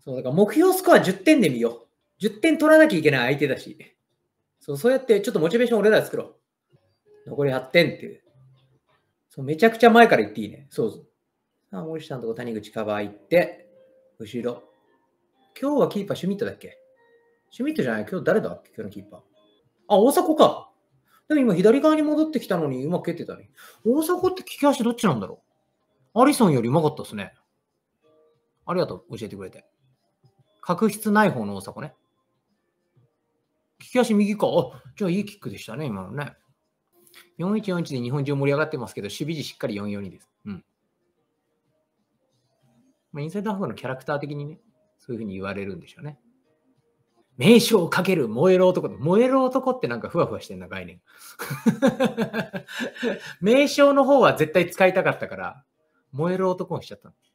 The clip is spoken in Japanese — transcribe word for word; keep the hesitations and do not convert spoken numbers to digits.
そう、だから目標スコアじゅってんで見よう。じゅってん取らなきゃいけない相手だし。そう、そうやってちょっとモチベーション俺ら作ろう。残りはってんっていう。そう、めちゃくちゃ前から言っていいね。そう。さあ、森下のとこ谷口カバー行って、後ろ。今日はキーパーシュミットだっけ？シュミットじゃない？今日誰だっけ？今日のキーパー。あ、大迫か。でも今左側に戻ってきたのにうまく蹴ってたね。大迫って利き足どっちなんだろう？アリソンよりうまかったですね。ありがとう、教えてくれて。確執ない方の大迫ね。利き足右か。あ、じゃあいいキックでしたね、今のね。よんいちよんいちで日本中盛り上がってますけど、守備時しっかりよんよんにです。うん。まあ、インサイドハーフのキャラクター的にね、そういうふうに言われるんでしょうね。名称をかける燃える男。燃える男ってなんかふわふわしてんな、概念。名称の方は絶対使いたかったから、燃える男にしちゃった。